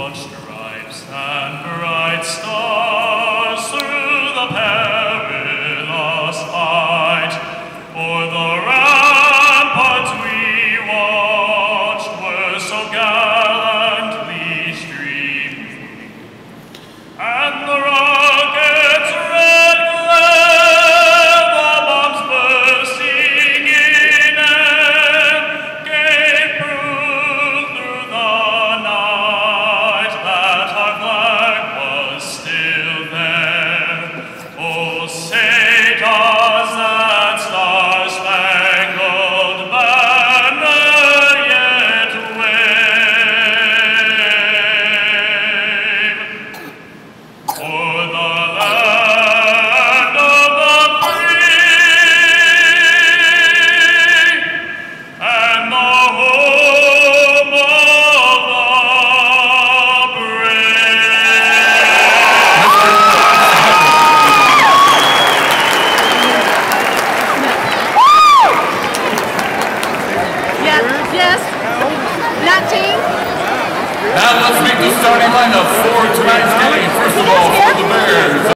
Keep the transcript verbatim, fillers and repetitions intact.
stripes and bright stars through the perilous fight. For the ramparts we watched were so gallantly streamed, and the rockets' red glare, the bombs bursting in air, gave proof through the night that our flag was still there. Oh, say does that star-spangled banner yet wave? For the land of the free and the home of the Yes, yes. nineteen. Now let's meet the starting lineup for tonight's game. First of all, for the Bears.